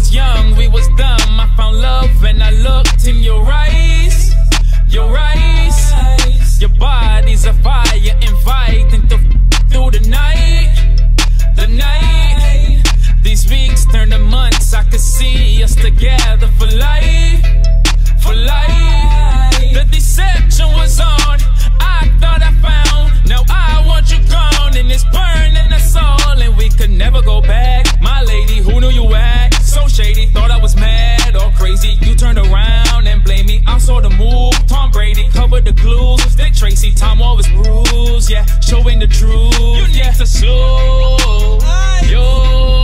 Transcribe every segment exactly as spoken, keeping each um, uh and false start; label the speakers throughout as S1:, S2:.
S1: was young, we was dumb. I found love and I looked in your eyes. Your eyes, your body's a fire, inviting to through the night. The night, these weeks turn to months. I could see us together for life, for life. The deception was on, I thought I found. Now I want you gone, and it's burning us all, and we could never go back. My lady, who knew you act so shady? Thought I was mad or crazy. You turned around and blamed me. I saw the move. Tom Brady covered the clues. Dick Tracy, Tom always bruised. Yeah, showing the truth. You need yeah. to slow yo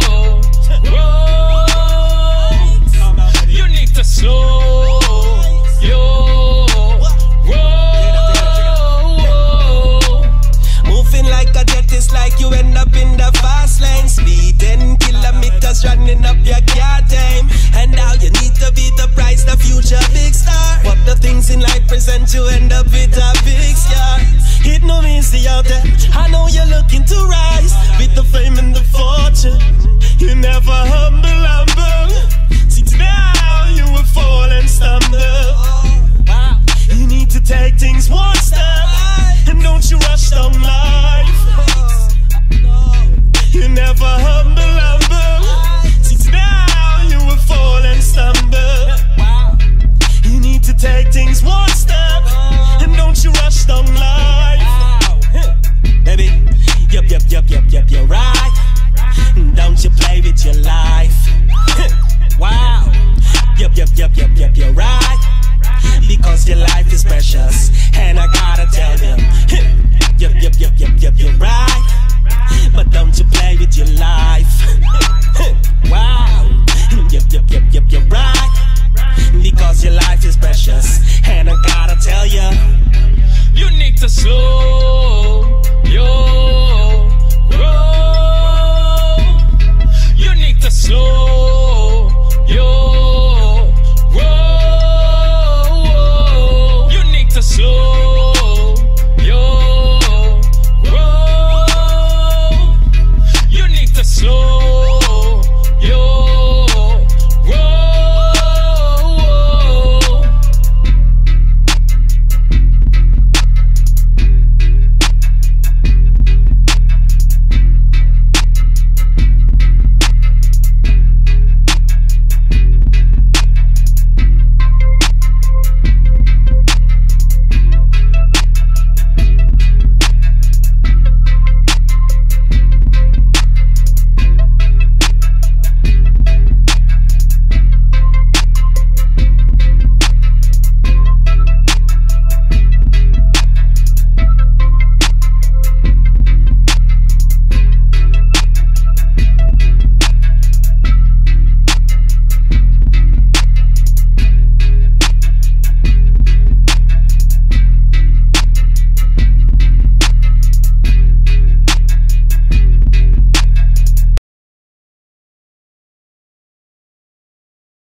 S1: roll. You need to slow yo roll.
S2: Moving like a jet, it's like you end up in the fast lane, speeding kilometers, running up your car time. And now you need to be the prize, the future big star. But the things in life present you end up with a